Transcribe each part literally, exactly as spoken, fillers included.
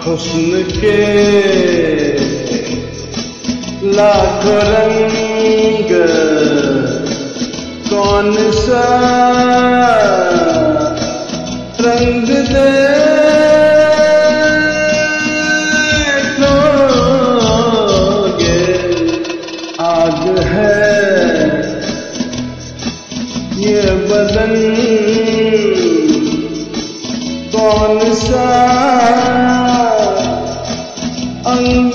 हुस्न के लाख रंग कौन सा रंग देखोगे, आग है ये बदन कौन सा अंग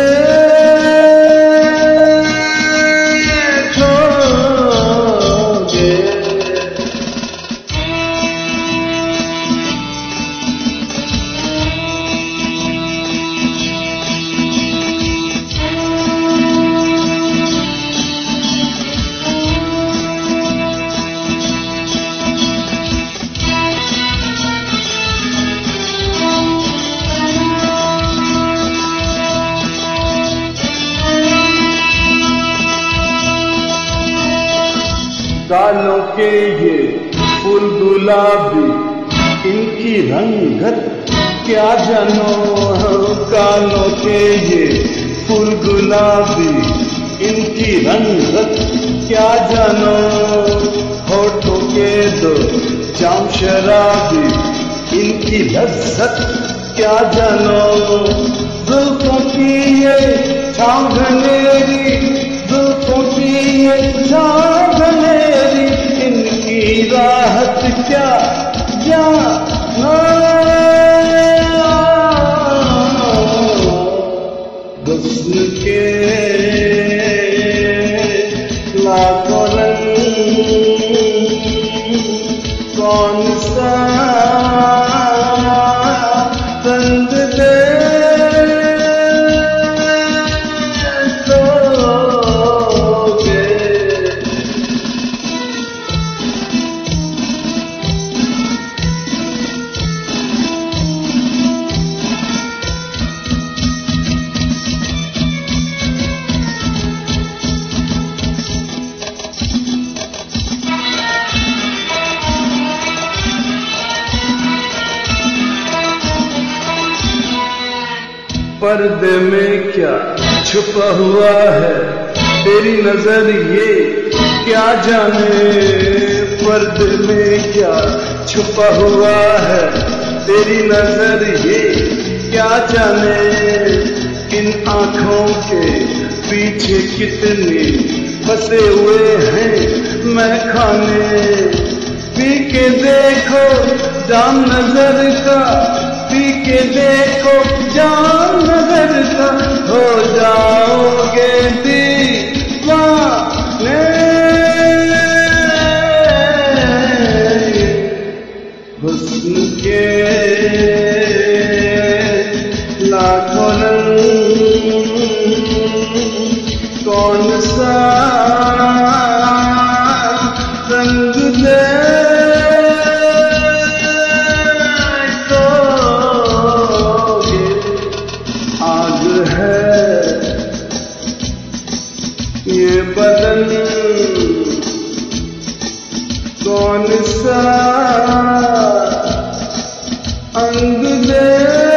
देखोगे। गालों के ये फूल गुलाबी, इनकी रंगत क्या जानो। गालों के ये फूल गुलाबी, इनकी रंगत क्या जानो। होठों के दो जाम शराबी, इनकी लज्जत क्या जानो। जुल्फों की ये छाँव घनेरी, जुल्फों की ये छाँव घनेरी, इनकी राहत क्या जानो। हुस्न के लाखों रंग कौन सा रंग देखोगे। पर्दे में क्या छुपा हुआ है तेरी नजर ये क्या जाने। पर्दे में क्या छुपा हुआ है तेरी नजर ये क्या जाने। इन आँखों के पीछे कितने फंसे हुए हैं मैं खाने। पी के देखो जाम नजर का, पी के देखो जाम नजर का, हो जाओगे दीवाने। हुस्न के लाखों रंग कौन सा रंग देखोगे। आग है ये बदन कौन सा अंग दे